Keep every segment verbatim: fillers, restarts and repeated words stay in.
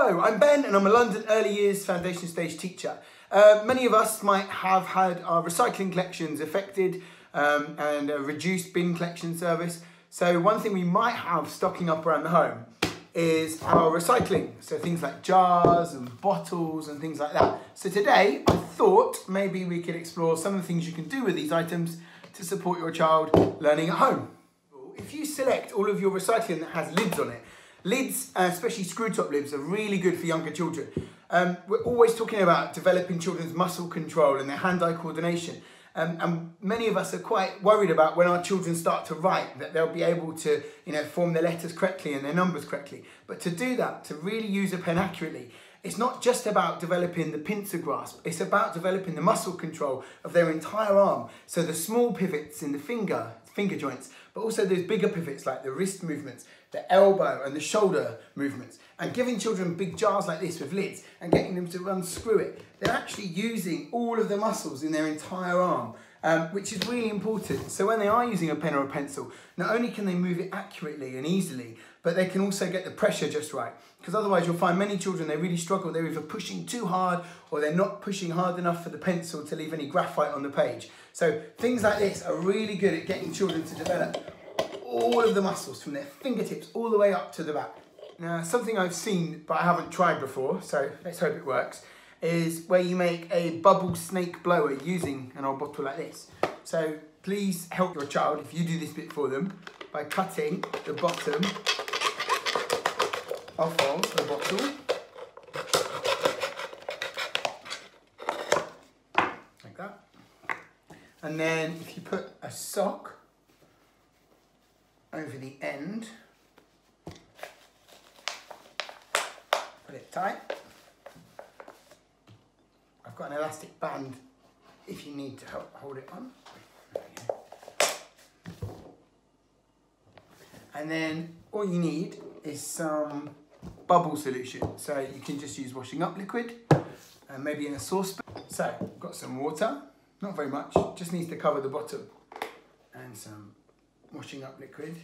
Hello, I'm Ben and I'm a London Early Years Foundation Stage teacher. Uh, many of us might have had our recycling collections affected um, and a reduced bin collection service. So one thing we might have stocking up around the home is our recycling. So things like jars and bottles and things like that. So today I thought maybe we could explore some of the things you can do with these items to support your child learning at home. If you select all of your recycling that has lids on it, lids, uh, especially screw top lids, are really good for younger children. Um, we're always talking about developing children's muscle control and their hand-eye coordination. Um, and many of us are quite worried about when our children start to write, that they'll be able to, you know, form their letters correctly and their numbers correctly. But to do that, to really use a pen accurately, it's not just about developing the pincer grasp, it's about developing the muscle control of their entire arm. So the small pivots in the finger, finger joints, but also those bigger pivots like the wrist movements, the elbow and the shoulder movements. And giving children big jars like this with lids and getting them to unscrew it, they're actually using all of the muscles in their entire arm, um, which is really important. So when they are using a pen or a pencil, not only can they move it accurately and easily, but they can also get the pressure just right. Because otherwise you'll find many children, they really struggle. They're either pushing too hard or they're not pushing hard enough for the pencil to leave any graphite on the page. So things like this are really good at getting children to develop all of the muscles from their fingertips all the way up to the back. Now, something I've seen but I haven't tried before, so let's hope it works, is where you make a bubble snake blower using an old bottle like this. So please help your child, if you do this bit for them, by cutting the bottom off of the bottle. Like that. And then if you put a sock over the end, put it tight. I've got an elastic band if you need to help hold it on. And then all you need is some bubble solution. So you can just use washing up liquid, and maybe in a saucepan. So I've got some water, not very much, just needs to cover the bottom, and some washing up liquid.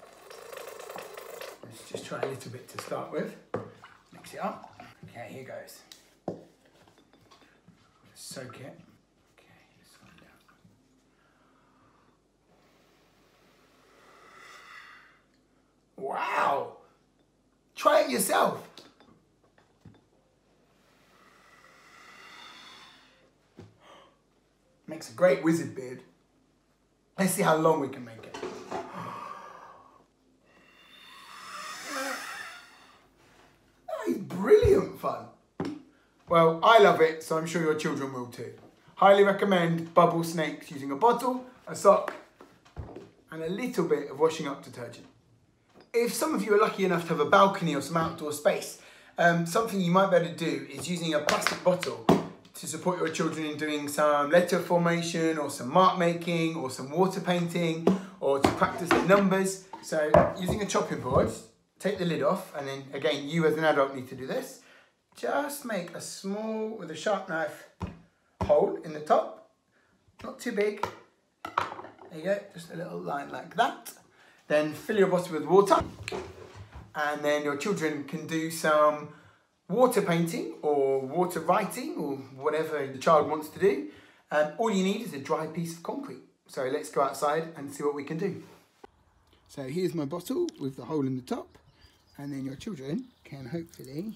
Let's just try a little bit to start with. Mix it up. Okay, here goes. Soak it. Okay, let's find out. Wow! Try it yourself. Makes a great wizard beard. Let's see how long we can make it. That is brilliant fun. Well, I love it, so I'm sure your children will too. Highly recommend bubble snakes using a bottle, a sock, and a little bit of washing up detergent. If some of you are lucky enough to have a balcony or some outdoor space, um, something you might be able to do is using a plastic bottle to support your children in doing some letter formation or some mark making or some water painting or to practice the numbers. So using a chopping board, take the lid off, and then again, you as an adult need to do this. Just make a small, with a sharp knife, hole in the top, not too big. There you go, just a little line like that. Then fill your bottle with water, and then your children can do some water painting or water writing or whatever the child wants to do. And all you need is a dry piece of concrete. So let's go outside and see what we can do. So here's my bottle with the hole in the top, and then your children can hopefully,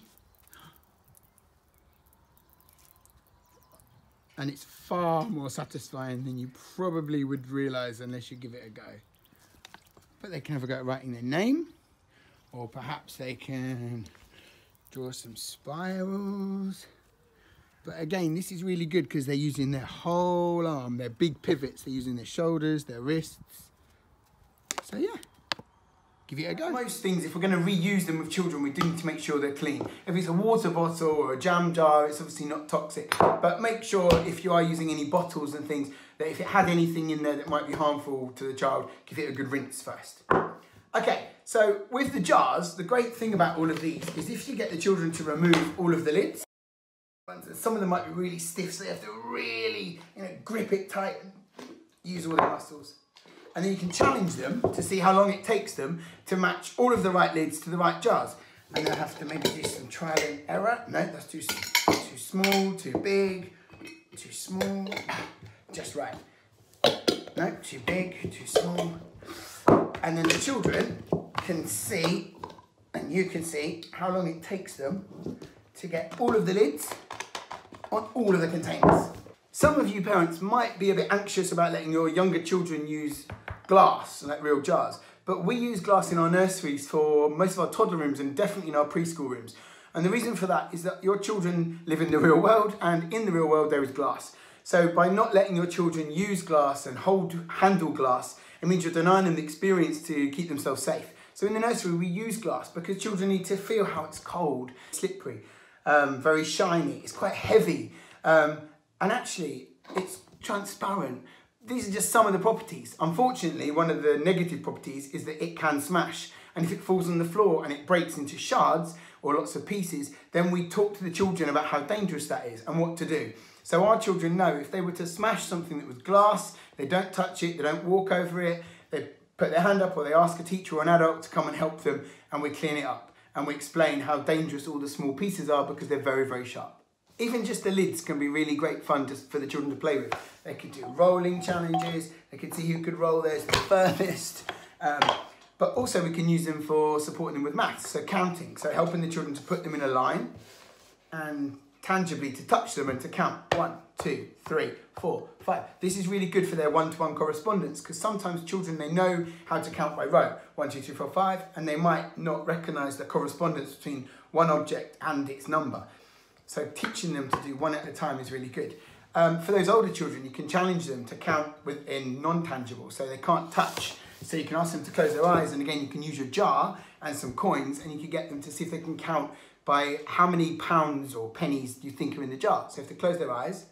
and it's far more satisfying than you probably would realise unless you give it a go. But they can have a go at writing their name, or perhaps they can draw some spirals. But again, this is really good because they're using their whole arm, their big pivots, they're using their shoulders, their wrists. So yeah, give it a go. Most things, if we're going to reuse them with children, we do need to make sure they're clean. If it's a water bottle or a jam jar, it's obviously not toxic. But make sure if you are using any bottles and things, that if it had anything in there that might be harmful to the child, give it a good rinse first. Okay, so with the jars, the great thing about all of these is if you get the children to remove all of the lids, some of them might be really stiff, so you have to really, you know, grip it tight and use all the muscles. And then you can challenge them to see how long it takes them to match all of the right lids to the right jars. And they'll have to maybe do some trial and error. No, that's too, too small, too big, too small, just right. No, too big, too small. And then the children can see, and you can see, how long it takes them to get all of the lids on all of the containers. Some of you parents might be a bit anxious about letting your younger children use glass, like real jars, but we use glass in our nurseries for most of our toddler rooms and definitely in our preschool rooms. And the reason for that is that your children live in the real world, and in the real world there is glass. So by not letting your children use glass and hold handle glass, it means you're denying them the experience to keep themselves safe. So in the nursery we use glass because children need to feel how it's cold, slippery, um, very shiny, it's quite heavy, um, and actually it's transparent. These are just some of the properties. Unfortunately, one of the negative properties is that it can smash. And if it falls on the floor and it breaks into shards or lots of pieces, then we talk to the children about how dangerous that is and what to do. So our children know if they were to smash something that was glass, they don't touch it, they don't walk over it, they put their hand up or they ask a teacher or an adult to come and help them, and we clean it up. And we explain how dangerous all the small pieces are because they're very, very sharp. Even just the lids can be really great fun to, for the children to play with. They could do rolling challenges, they could see who could roll theirs the furthest. Um, but also we can use them for supporting them with maths, so counting. So helping the children to put them in a line and tangibly to touch them and to count. One, two, three, four, five. This is really good for their one-to-one correspondence because sometimes children, they know how to count by row. One, two, three, four, five, and they might not recognise the correspondence between one object and its number. So teaching them to do one at a time is really good. Um, for those older children, you can challenge them to count within non-tangible, so they can't touch. So you can ask them to close their eyes, and again, you can use your jar and some coins, and you can get them to see if they can count by how many pounds or pennies you think are in the jar. So if they close their eyes,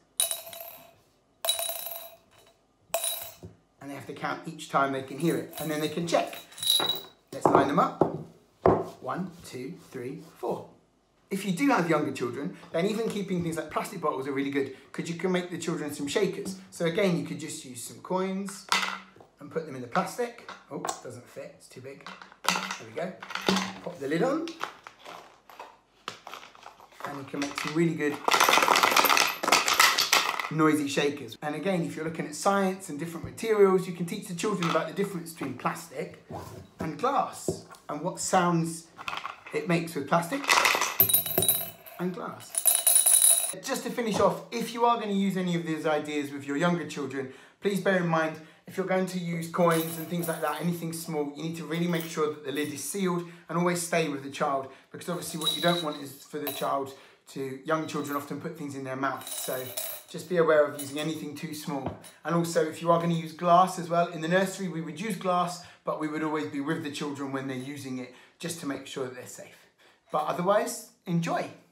and they have to count each time they can hear it, and then they can check. Let's line them up. One, two, three, four. If you do have younger children, then even keeping things like plastic bottles are really good because you can make the children some shakers. So again, you could just use some coins and put them in the plastic. Oh, it doesn't fit, it's too big. There we go. Pop the lid on. And you can make some really good noisy shakers. And again, if you're looking at science and different materials, you can teach the children about the difference between plastic and glass and what sounds it makes with plastic and glass. Just to finish off, if you are going to use any of these ideas with your younger children, please bear in mind, if you're going to use coins and things like that, anything small, you need to really make sure that the lid is sealed and always stay with the child, because obviously what you don't want is for the child to, young children often put things in their mouth, so just be aware of using anything too small. And also, if you are going to use glass as well, in the nursery we would use glass, but we would always be with the children when they're using it, just to make sure that they're safe. But otherwise, enjoy.